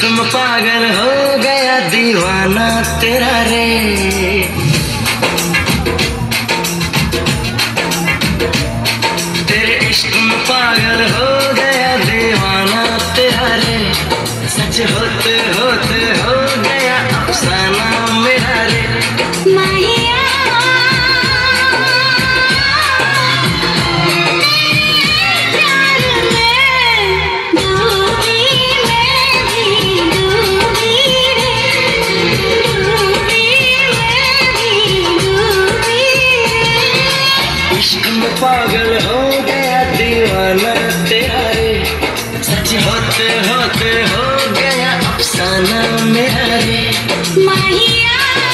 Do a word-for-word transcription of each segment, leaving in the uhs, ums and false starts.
इश्क में पागल हो गया दीवाना तेरा रे। तेरे इश्क में पागल हो गया दीवाना तेरा रे। सच होते होते हो गया अफसाना मेरा रे। माहिया पागल हो गया दीवाना तेरा रे। सच होते होते हो गया अफसाना मेरा रे। माहिया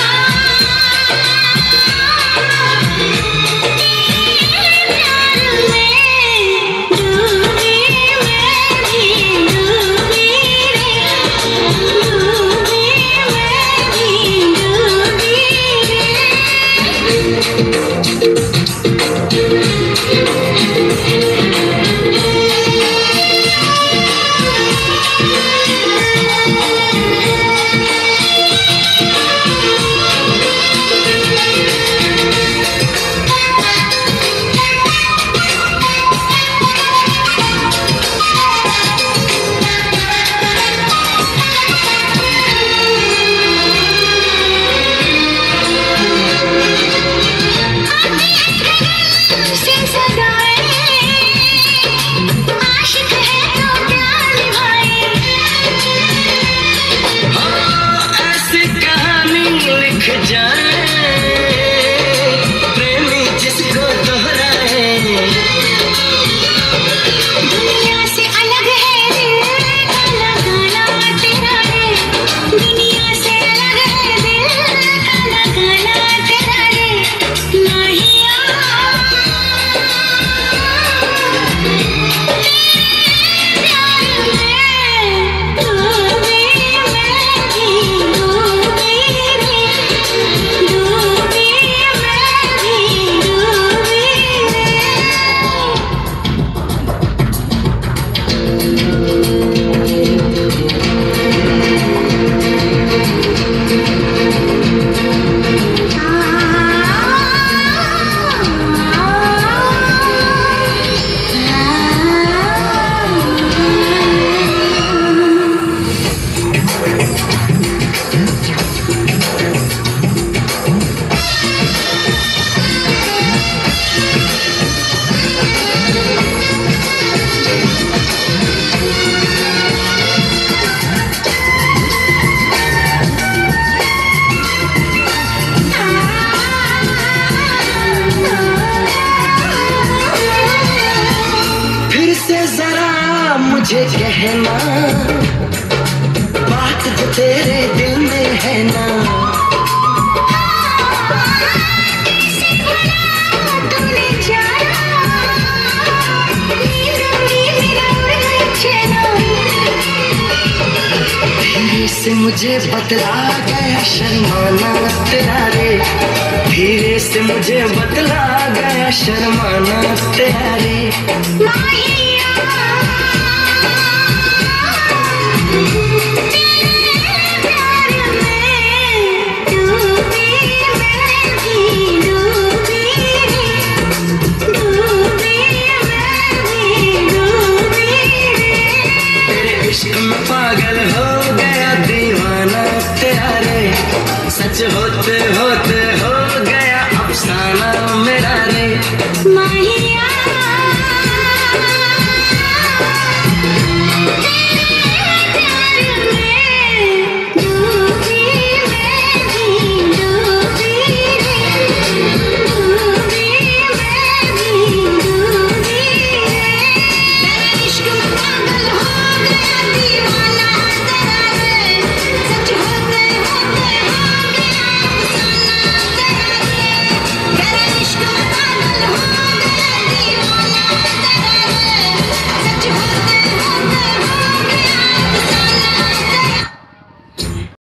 मुझे कहना बात जो तेरे दिल में है ना। धीरे से मुझे बतला गया शर्माना तेरा रे। धीरे से मुझे बतला गया शर्माना तेरा रे।